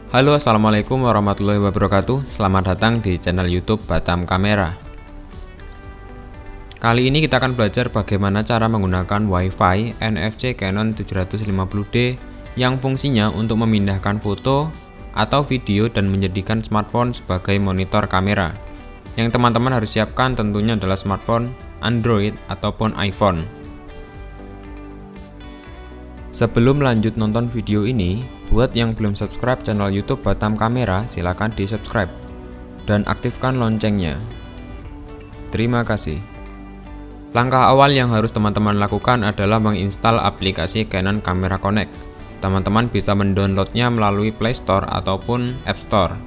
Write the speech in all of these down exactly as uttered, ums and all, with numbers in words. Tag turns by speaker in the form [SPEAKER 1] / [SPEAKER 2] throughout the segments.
[SPEAKER 1] Halo, assalamualaikum warahmatullahi wabarakatuh. Selamat datang di channel YouTube Batam Kamera. Kali ini kita akan belajar bagaimana cara menggunakan Wi-Fi N F C Canon tujuh ratus lima puluh D yang fungsinya untuk memindahkan foto atau video dan menjadikan smartphone sebagai monitor kamera. Yang teman-teman harus siapkan tentunya adalah smartphone Android ataupun iPhone. Sebelum lanjut nonton video ini, buat yang belum subscribe channel YouTube Batam Kamera, silakan di subscribe dan aktifkan loncengnya. Terima kasih. Langkah awal yang harus teman-teman lakukan adalah menginstal aplikasi Canon Camera Connect. Teman-teman bisa mendownloadnya melalui Play Store ataupun App Store.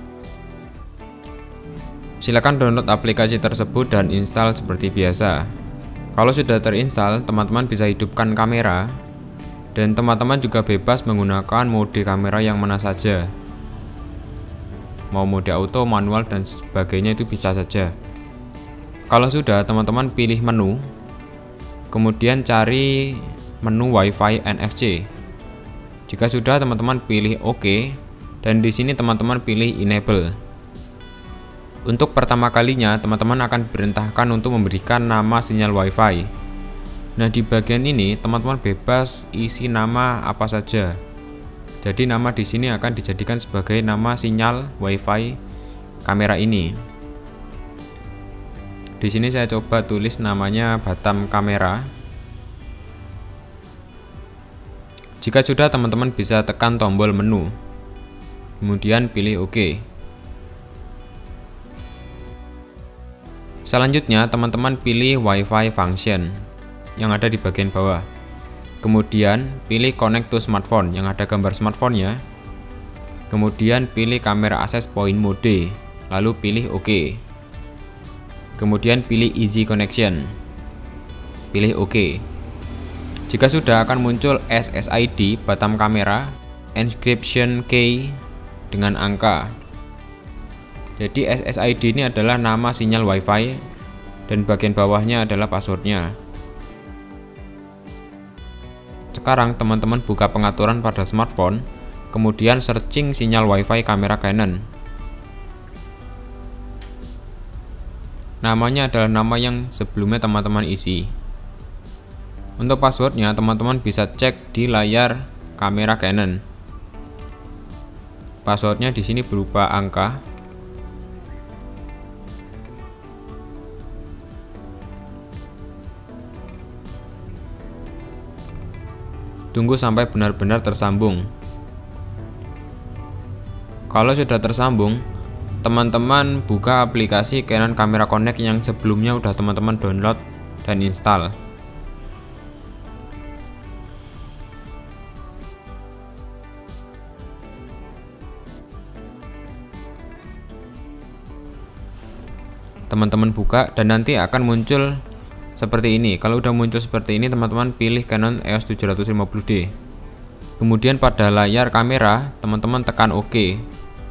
[SPEAKER 1] Silakan download aplikasi tersebut dan install seperti biasa. Kalau sudah terinstall, teman-teman bisa hidupkan kamera. Dan teman-teman juga bebas menggunakan mode kamera yang mana saja. Mau mode auto, manual, dan sebagainya itu bisa saja. Kalau sudah, teman-teman pilih menu, kemudian cari menu Wi-Fi N F C. Jika sudah, teman-teman pilih OK, dan di sini teman-teman pilih Enable. Untuk pertama kalinya, teman-teman akan diperintahkan untuk memberikan nama sinyal Wi-Fi. Nah, di bagian ini teman-teman bebas isi nama apa saja. Jadi nama di sini akan dijadikan sebagai nama sinyal Wi-Fi kamera ini. Di sini saya coba tulis namanya Batam Kamera. Jika sudah, teman-teman bisa tekan tombol menu. Kemudian pilih OK. Selanjutnya, teman-teman pilih Wi-Fi function yang ada di bagian bawah. Kemudian pilih connect to smartphone yang ada gambar smartphone-nya. Kemudian pilih kamera access point mode, lalu pilih OK. Kemudian pilih easy connection. Pilih OK. Jika sudah, akan muncul S S I D Batam Kamera encryption key dengan angka. Jadi S S I D ini adalah nama sinyal Wi-Fi dan bagian bawahnya adalah passwordnya. Sekarang teman-teman buka pengaturan pada smartphone, kemudian searching sinyal Wi-Fi kamera Canon. Namanya adalah nama yang sebelumnya teman-teman isi. Untuk passwordnya, teman-teman bisa cek di layar kamera Canon. Passwordnya di sini berupa angka. Tunggu sampai benar-benar tersambung. Kalau sudah tersambung, teman-teman buka aplikasi Canon Camera Connect yang sebelumnya udah teman-teman download dan install. Teman-teman buka dan nanti akan muncul seperti ini. Kalau udah muncul seperti ini, teman-teman pilih Canon E O S tujuh ratus lima puluh D. Kemudian pada layar kamera, teman-teman tekan OK.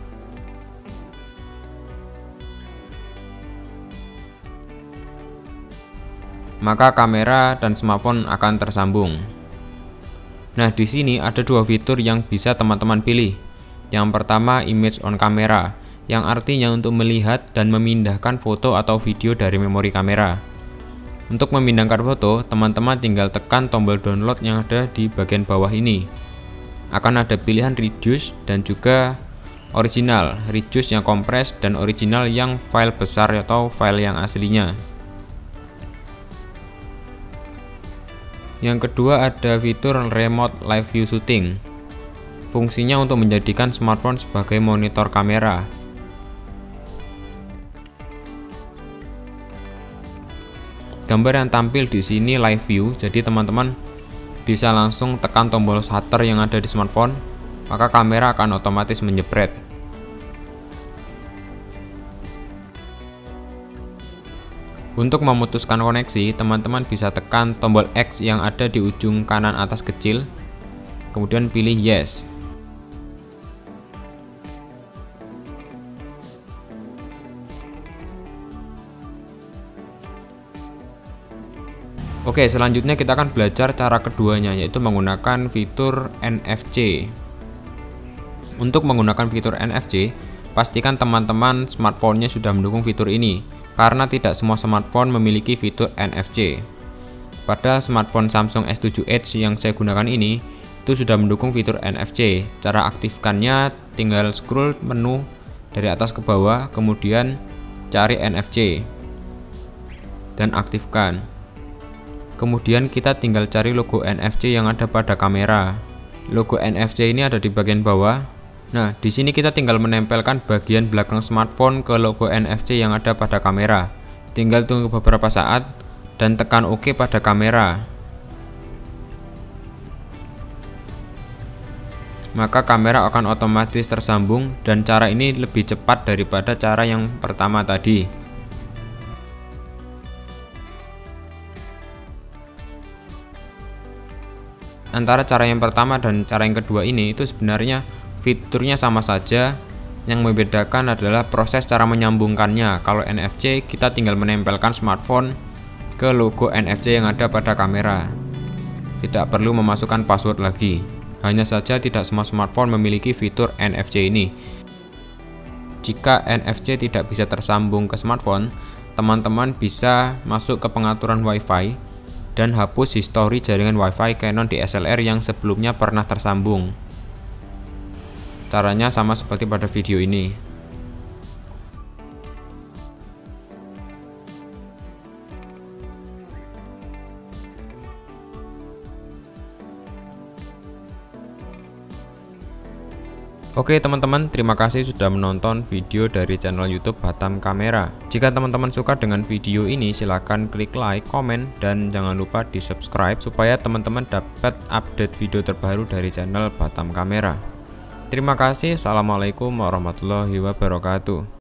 [SPEAKER 1] Maka kamera dan smartphone akan tersambung. Nah, di sini ada dua fitur yang bisa teman-teman pilih. Yang pertama, image on camera, yang artinya untuk melihat dan memindahkan foto atau video dari memori kamera. Untuk memindahkan foto, teman-teman tinggal tekan tombol download yang ada di bagian bawah ini. Akan ada pilihan reduce dan juga original. Reduce yang kompres dan original yang file besar atau file yang aslinya. Yang kedua ada fitur remote live view shooting. Fungsinya untuk menjadikan smartphone sebagai monitor kamera. Gambar yang tampil di sini live view, jadi teman-teman bisa langsung tekan tombol shutter yang ada di smartphone, maka kamera akan otomatis menjepret. Untuk memutuskan koneksi, teman-teman bisa tekan tombol X yang ada di ujung kanan atas kecil, kemudian pilih yes. Oke, selanjutnya kita akan belajar cara keduanya, yaitu menggunakan fitur N F C. Untuk menggunakan fitur N F C, pastikan teman-teman smartphone-nya sudah mendukung fitur ini, karena tidak semua smartphone memiliki fitur N F C. Pada smartphone Samsung S tujuh Edge yang saya gunakan ini, itu sudah mendukung fitur N F C. Cara aktifkannya tinggal scroll menu dari atas ke bawah, kemudian cari N F C dan aktifkan. Kemudian kita tinggal cari logo N F C yang ada pada kamera. Logo N F C ini ada di bagian bawah. Nah, di sini kita tinggal menempelkan bagian belakang smartphone ke logo N F C yang ada pada kamera. Tinggal tunggu beberapa saat dan tekan OK pada kamera. Maka kamera akan otomatis tersambung, dan cara ini lebih cepat daripada cara yang pertama tadi. Antara cara yang pertama dan cara yang kedua ini itu sebenarnya fiturnya sama saja, yang membedakan adalah proses cara menyambungkannya. Kalau N F C kita tinggal menempelkan smartphone ke logo N F C yang ada pada kamera. Tidak perlu memasukkan password lagi. Hanya saja tidak semua smartphone memiliki fitur N F C ini. Jika N F C tidak bisa tersambung ke smartphone, teman-teman bisa masuk ke pengaturan Wi-Fi dan hapus histori jaringan Wi-Fi Canon D S L R yang sebelumnya pernah tersambung. Caranya sama seperti pada video ini. Oke teman-teman, terima kasih sudah menonton video dari channel YouTube Batam Kamera. Jika teman-teman suka dengan video ini, silahkan klik like, komen, dan jangan lupa di subscribe supaya teman-teman dapat update video terbaru dari channel Batam Kamera. Terima kasih. Assalamualaikum warahmatullahi wabarakatuh.